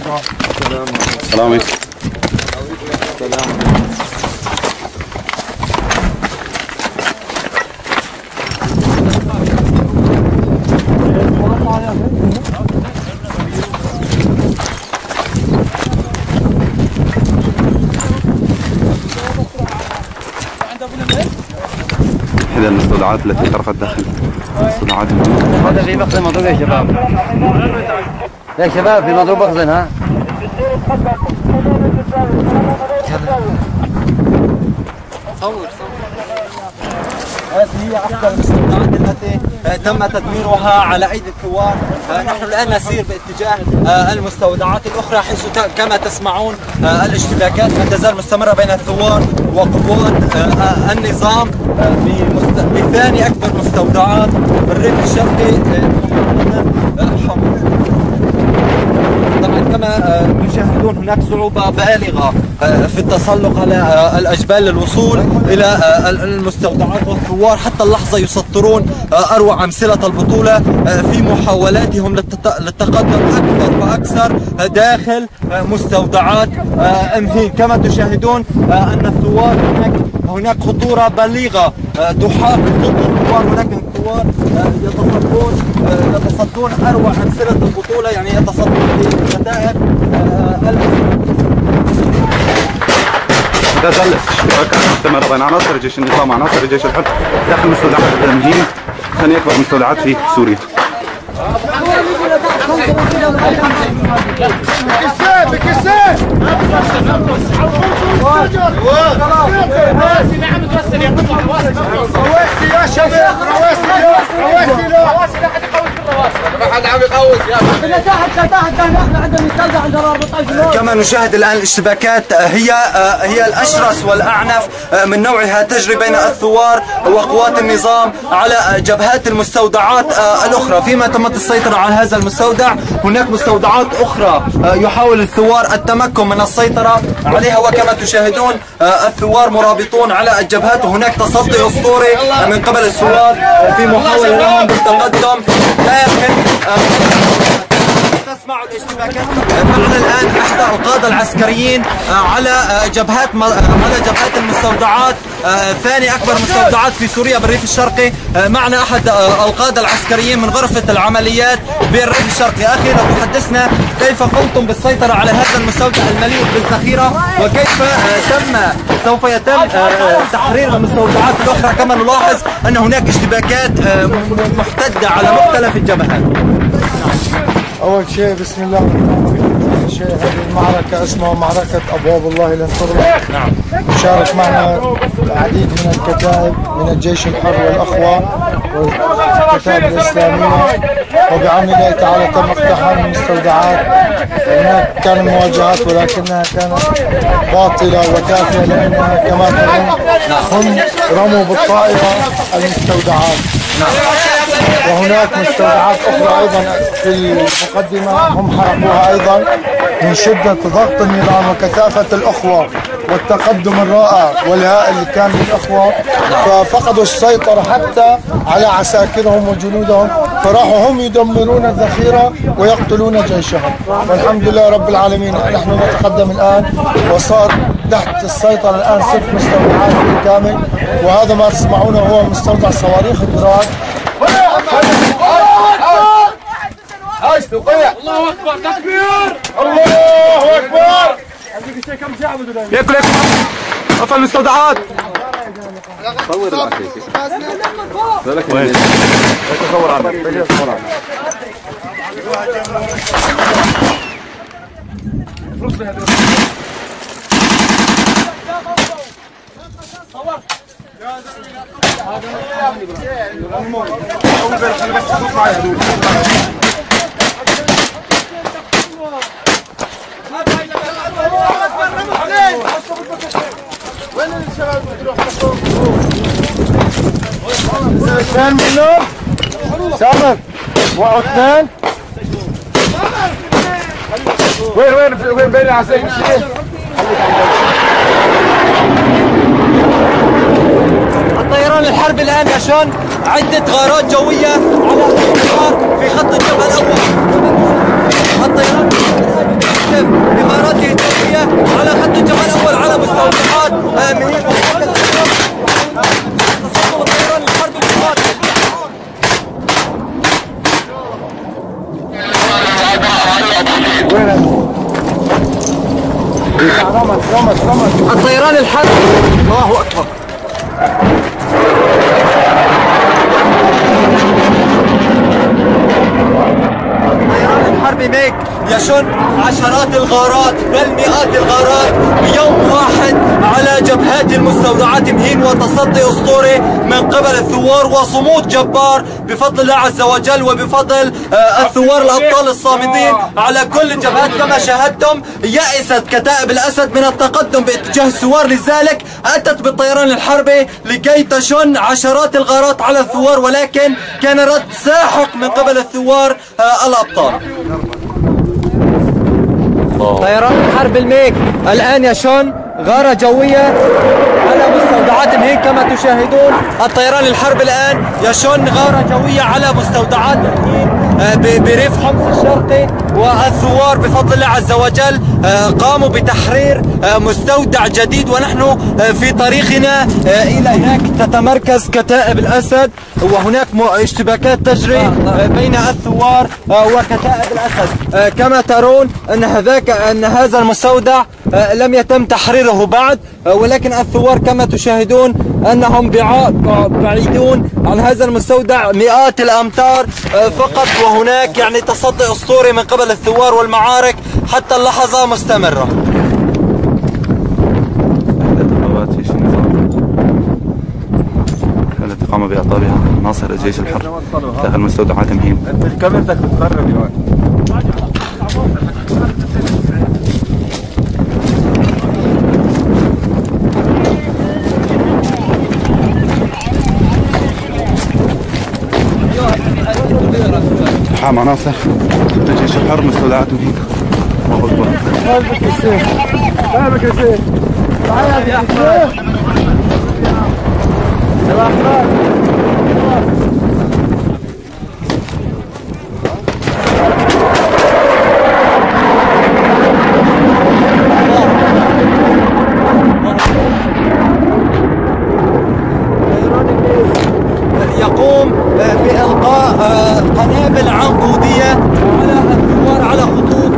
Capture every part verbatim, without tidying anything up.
السلام عليكم. إحدى المستودعات التي ترفع الداخل المستودعات. هذا في مخزن مضروب يا شباب. يا شباب في مضروب مخزن ها. صور صور. هذه هي احدى المستودعات التي تم تدميرها على ايدي الثوار. نحن الان نسير باتجاه المستودعات الاخرى حيث كما تسمعون الاشتباكات ما تزال مستمره بين الثوار وقوات النظام بثاني اكبر مستودعات بالريف الشرقي. طبعا كما تشاهدون هناك صعوبة بالغة في التسلق على الأجبال للوصول إلى المستودعات، والثوار حتى اللحظة يسطرون أروع أمثلة البطولة في محاولاتهم للتقدم أكثر وأكثر داخل مستودعات أمهين. كما تشاهدون أن الثوار هناك هناك خطورة بالغة تحاق ضد الثوار. هناك الثوار يتصدون يتصدون أروع أمثلة البطولة، يعني يتصدون بخسائر. لا زال الاشتباكات مستمرة بين عناصر جيش النظام وعناصر جيش الحرب داخل مستودعات التمهين، ثاني أكبر مستودعات في سوريا. بكسات بكسات رواسي نعم توصل يا قطع رواسي يا شباب رواسي رواسي رواسي لا حد يقوس بالرواسي ما حد عم يقوس يا تحت تحت نحن عندنا مستودع عند أربعة عشر. كما نشاهد الآن الاشتباكات هي هي الأشرس والأعنف من نوعها تجري بين الثوار وقوات النظام على جبهات المستودعات الأخرى. فيما تمت السيطرة على هذا المستودع هناك مستودعات أخرى يحاول الثوار التمكن من السيطرة عليها، وكما تشاهدون الثوار مرابطون على الجبهات، وهناك تصدي أسطوري من قبل الثوار في محاولة لهم بالتقدم داخل. تسمع الاشتباكات. معنا الآن أحد القادة العسكريين على جبهات على جبهات المستودعات، ثاني أكبر مستودعات في سوريا بالريف الشرقي. معنا أحد القادة العسكريين من غرفة العمليات بالريف الشرقي. أخي لو تحدثنا كيف قمتم بالسيطرة على هذا المستودع المليء بالذخيرة، وكيف تم سوف يتم تحرير المستودعات الأخرى؟ كما نلاحظ أن هناك اشتباكات محتدة على مختلف الجبهات. أول شيء بسم الله الرحمن الرحيم، شيء هذه المعركة اسمها معركة أبواب الله لن تغلق. نعم. شارك معنا العديد من الكتائب من الجيش الحر والأخوة والكتائب الإسلامية، وبعون الله تعالى تم اقتحام المستودعات. هناك كانت مواجهات ولكنها كانت باطلة وكافية، لأنها كما ترون هم رموا بالطائرة المستودعات. وهناك مستودعات أخرى أيضا في المقدمة هم حرقوها أيضا من شدة ضغط النظام وكثافة الأخوة والتقدم الرائع والهائل اللي كان للأخوة، ففقدوا السيطرة حتى على عساكرهم وجنودهم، فراحوا هم يدمرون الذخيرة ويقتلون جيشهم. والحمد لله رب العالمين نحن نتقدم الآن، وصار تحت السيطرة الآن ست مستودعات بالكامل، وهذا ما تسمعونه هو مستودع صواريخ الدراج. الله اكبر تكبير الله اكبر. ياكل ياكل قفل المستودعات. صور وين؟ تصور عنك. وين الشباب بتروح اثنين منهم سامر وقعوا اثنين. وين وين وين بين العساكر؟ الطيران الحربي الآن نشن عدة غارات جوية على الثوار في خط الجبهة الأول. الطيران رمت رمت رمت الطيران الحربي. الله أكبر. الطيران الحربي ميك يشن عشرات الغارات بل مئات الغارات بيوم واحد على جبهات المستودعات مهين وتصدي أسطوري من قبل الثوار وصمود جبار بفضل الله عز وجل وبفضل الثوار الأبطال الصامدين على كل الجبهات. كما شاهدتم يأست كتائب الأسد من التقدم باتجاه الثوار، لذلك أتت بالطيران الحربي لكي تشن عشرات الغارات على الثوار، ولكن كان رد ساحق من قبل الثوار الأبطال. طيران الحرب الميك الآن يشن غارة جوية على مستودعات مهين. كما تشاهدون الطيران الحرب الآن يشن غارة جوية على مستودعات مهين بريف حمص الشرقي، والثوار بفضل الله عز وجل قاموا بتحرير مستودع جديد، ونحن في طريقنا إلى هناك. تتمركز كتائب الأسد وهناك اشتباكات تجري بين الثوار وكتائب الأسد. كما ترون أن هذاك أن هذا المستودع لم يتم تحريره بعد، ولكن الثوار كما تشاهدون أنهم بعيدون عن هذا المستودع مئات الأمتار فقط، وهناك يعني تصدي أسطوري من قبل الثوار والمعارك حتى اللحظة مستمرة. التي قام بإعطابها عناصر الجيش الحر داخل مستودعات مهين. انت كاميرتك بتخرب يا اقتحام عناصر الجيش الحر مستودعات مهين. الله أكبر. قلبك يا سيف قلبك يا سيف تعال يا سيف يا أحمد. يقوم بإلقاء قنابل عنقودية على الثوار على خطوط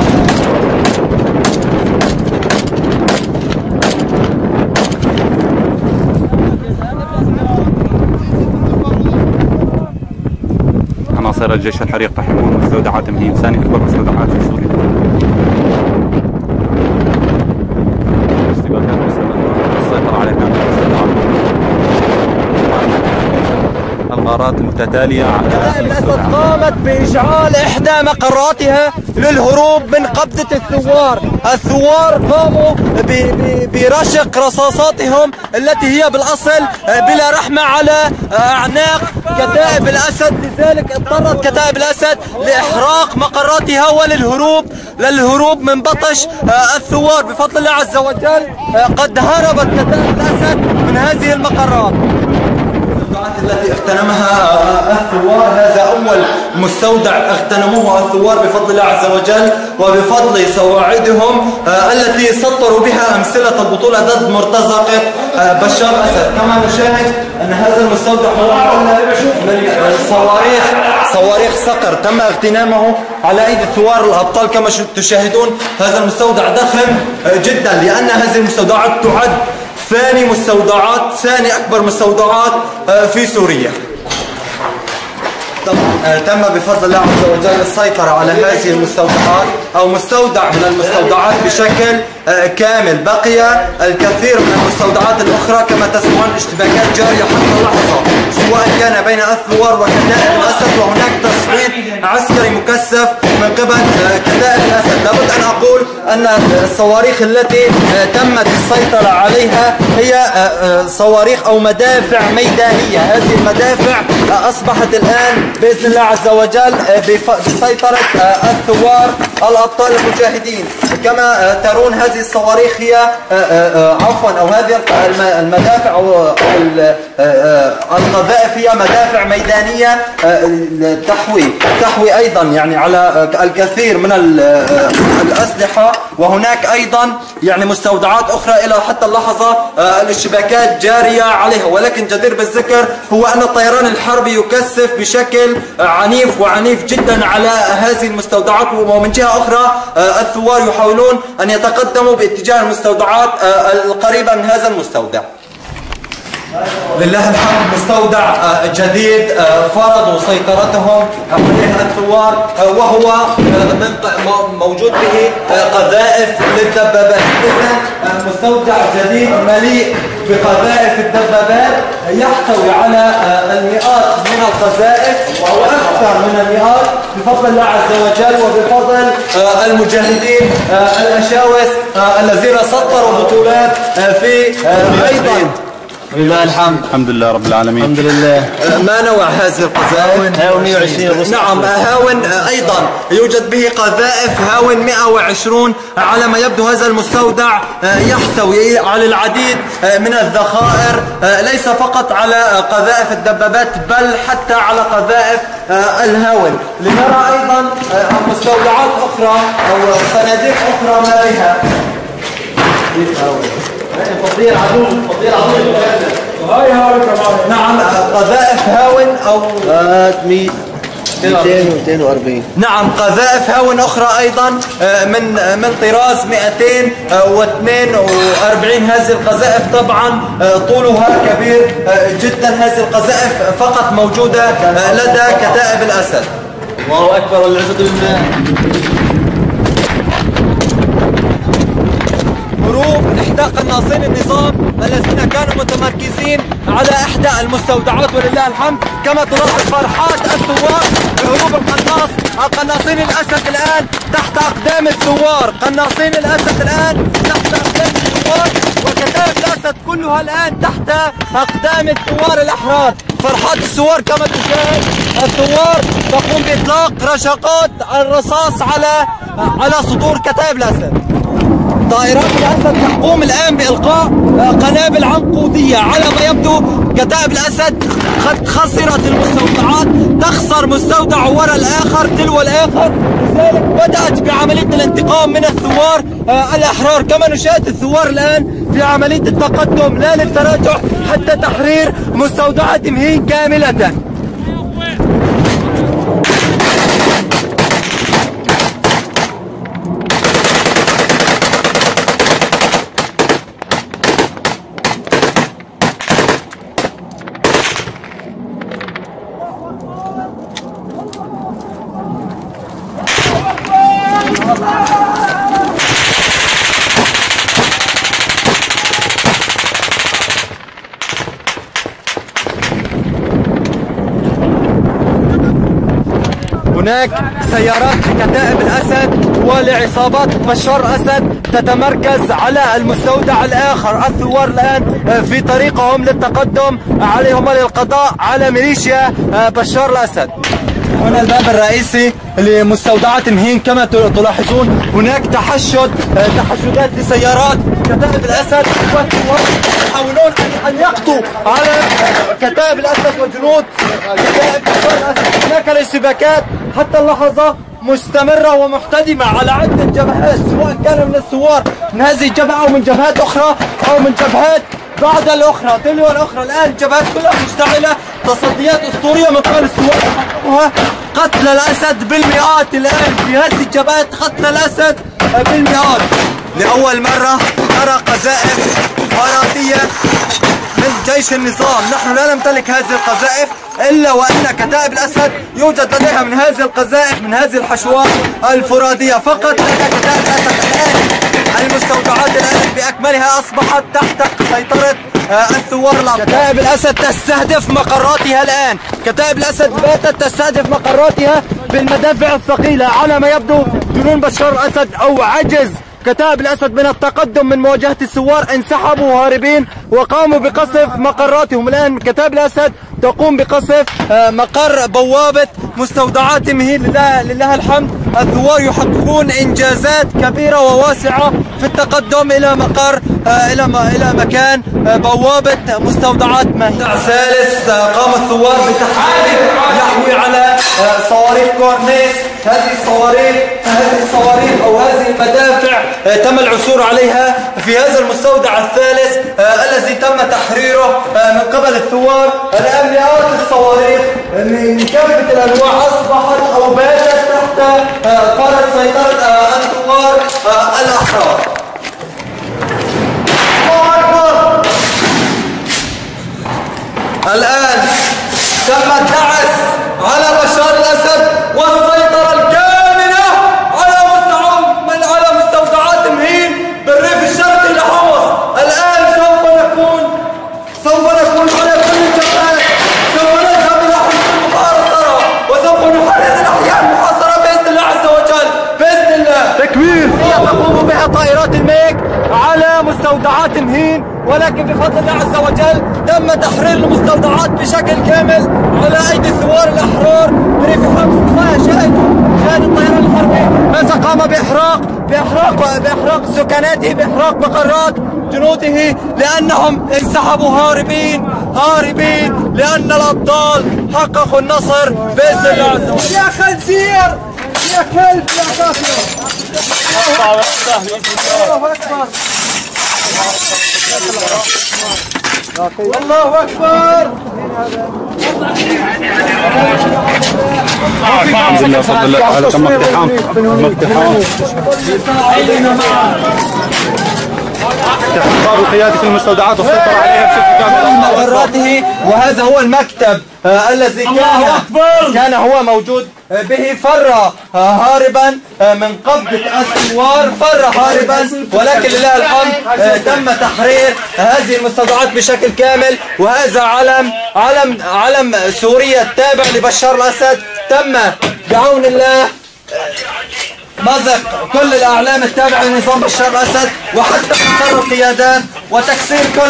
عناصر الجيش الحر يقتحمون مستودعات مهين، ثاني أكبر مستودعات في سوريا. اشتباكات مستمرة السيطرة على كامل المستودعات. الغارات متتالية على كتائب الأسد قامت بإشعال إحدى مقراتها للهروب من قبضة الثوار. الثوار قاموا برشق رصاصاتهم التي هي بالأصل بلا رحمة على أعناق كتائب الأسد، لذلك اضطرت كتائب الأسد لإحراق مقراتها وللهروب للهروب من بطش الثوار. بفضل الله عز وجل قد هربت كتائب الأسد من هذه المقرات التي اغتنمها الثوار. هذا أول مستودع اغتنموه الثوار بفضل الله عز وجل وبفضل سواعدهم التي سطروا بها أمثلة البطولة ضد مرتزقة بشار أسد. كما نشاهد أن هذا المستودع هو من صواريخ صواريخ صقر تم اغتنامه على أيدي الثوار الأبطال. كما تشاهدون هذا المستودع ضخم جدا، لأن هذه المستودعات تعد ثاني مستودعات ثاني أكبر مستودعات في سوريا. تم بفضل الله عز وجل السيطرة على هذه المستودعات أو مستودع من المستودعات بشكل كامل. بقي الكثير من المستودعات الأخرى كما تسمعون اشتباكات جارية حتى اللحظة، سواء كان بين الثوار وكتائب الأسد، وهناك تصعيد عسكري مكثف من قبل كتائب الأسد. لابد أن أقول أن الصواريخ التي تمت السيطرة عليها هي صواريخ أو مدافع ميدانية. هذه المدافع أصبحت الآن بإذن الله عز وجل بسيطرة الثوار الأبطال المجاهدين. كما ترون هذه الصواريخ هي عفوا أو هذه المدافع أو القذائف هي مدافع ميدانية تحوي تحوي أيضا يعني على الكثير من الأسلحة، وهناك أيضا يعني مستودعات أخرى إلى حتى اللحظة الاشتباكات جارية عليها. ولكن جدير بالذكر هو أن الطيران الحربي يكثف بشكل بشكل عنيف وعنيف جدا على هذه المستودعات. ومن جهة أخرى الثوار يحاولون أن يتقدموا باتجاه المستودعات القريبة من هذا المستودع. لله الحمد مستودع جديد فرضوا سيطرتهم عليه الثوار، وهو موجود به قذائف للدبابات. إذن مستودع جديد مليء بقذائف الدبابات يحتوي على المئات من القذائف أو أكثر من المئات بفضل الله عز وجل وبفضل المجاهدين الأشاوس الذين سطروا بطولات في أيضا لله الحمد. الحمد لله رب العالمين. الحمد لله. ما نوع هذه القذائف؟ هاون مئة وعشرين. نعم هاون أيضا يوجد به قذائف هاون مئة وعشرين. على ما يبدو هذا المستودع يحتوي على العديد من الذخائر، ليس فقط على قذائف الدبابات بل حتى على قذائف الهاون. لنرى أيضا مستودعات أخرى أو صناديق أخرى ما بها. فضيل عدو فضيل عدو هاي هاون كمان. نعم قذائف هاون أو مئتين ومئتين وأربعين. نعم قذائف هاون أخرى أيضا من من طراز مئتين واثنين وأربعين. هذه القذائف طبعا طولها كبير جدا. هذه القذائف فقط موجودة لدى كتائب الأسد. الله أكبر والعزة لله. هروب إحدى قناصين النظام الذين كانوا متمركزين على إحدى المستودعات ولله الحمد. كما تلاحظ فرحات الثوار بهروب القناص. قناصين الأسد الآن تحت أقدام الثوار. قناصين الأسد الآن تحت أقدام الثوار وكتائب الأسد كلها الآن تحت أقدام الثوار الأحرار. فرحات الثوار كما تشاهد. الثوار تقوم بإطلاق رشقات الرصاص على على صدور كتائب الأسد. طائرات الأسد تقوم الآن بإلقاء قنابل عنقودية. على ما يبدو كتائب الأسد قد خسرت المستودعات، تخسر مستودع وراء الآخر تلو الآخر، لذلك بدأت بعملية الانتقام من الثوار الأحرار. كما نشاهد الثوار الآن في عملية التقدم لا للتراجع حتى تحرير مستودعات مهين كاملة. هناك سيارات لكتائب الأسد ولعصابات بشار أسد تتمركز على المستودع الآخر. الثوار الآن في طريقهم للتقدم عليهم للقضاء على ميليشيا بشار الأسد. هنا الباب الرئيسي لمستودعات مهين. كما تلاحظون هناك تحشد تحشدات لسيارات كتائب الأسد والثوار يحاولون أن يقضوا على كتائب الأسد وجنود كتائب بشار الأسد. هناك الاشتباكات حتى اللحظة مستمرة ومحتدمة على عدة جبهات، سواء كان من الثوار من هذه الجبهة أو من جبهات أخرى أو من جبهات بعد الأخرى تلو الأخرى. الآن الجبهات كلها مشتعلة، تصديات أسطورية من قبل الثوار. قتل الأسد بالمئات الآن في هذه الجبهات، قتل الأسد بالمئات. لأول مرة نرى قذائف فراتية من جيش النظام. نحن لا نمتلك هذه القذائف إلا وأن كتائب الأسد يوجد لديها من هذه القذائف من هذه الحشوات الفرادية فقط. لدى كتائب الأسد الآن المستودعات الآن بأكملها أصبحت تحت سيطرة الثوار الأبطال. كتائب الأسد تستهدف مقراتها الآن. كتائب الأسد باتت تستهدف مقراتها بالمدافع الثقيلة. على ما يبدو جنون بشار الأسد أو عجز كتائب الأسد من التقدم من مواجهة الثوار انسحبوا هاربين وقاموا بقصف مقراتهم. الآن كتائب الأسد تقوم بقصف مقر بوابة مستودعات مهين. لله, لله الحمد الثوار يحققون إنجازات كبيرة وواسعة في التقدم إلى مقر إلى إلى مكان بوابة مستودعات مهين. ثالث قام الثوار بتحرير يحتوي على صواريخ كورنيس. هذه الصواريخ هذه الصواريخ أو هذه المدافع تم العثور عليها في هذا المستودع الثالث الذي تم تحريره من قبل الثوار. الآن مئات الصواريخ من كافة الأنواع أصبحت أو باتت تحت قارة سيطرة الثوار الأحرار. الآن تم الدعس على بشار الأسد والسيطرة الكاملة على من على مستودعات مهين بالريف الشرقي لحمص. الآن سوف نكون سوف نكون على كل الجبهات، سوف نذهب إلى حمص المحاصرة وسوف نحرر الأحياء المحاصرة بإذن الله عز وجل. بإذن الله تكبير. تقوم بها طائرات الميك على مستودعات مهين، ولكن بفضل الله عز وجل تم تحرير المستودعات بشكل كامل على ايدي الثوار الاحرار بريف حمص. شاهدوا شاهد الطيران الحربي ماذا قام باحراق باحراق باحراق سكناته، باحراق مقرات جنوده، لانهم انسحبوا هاربين هاربين لان الابطال حققوا النصر باذن الله عز وجل. يا خنزير يا كلب يا كافر. الله أكبر الله أكبر. الحمد لله بفضل الله تعالى تم اقتحام تم اقتحام اقتحام قيادة المستودعات والسيطرة عليها بشكل كامل مقراته. وهذا هو المكتب آه الذي كان كان هو موجود به. فر آه هاربا آه من قبضة الثوار، فر هاربا، ولكن لله الحمد آه تم تحرير هذه المستودعات بشكل كامل. وهذا علم علم علم سوريا التابع لبشار الأسد تم بعون الله مزق كل الأعلام التابعة لنظام بشار الأسد، وحتى تقرر القيادات وتكسير كل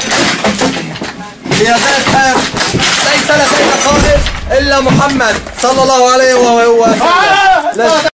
قيادات. ليس لدينا قائد إلا محمد صلى الله عليه وسلم.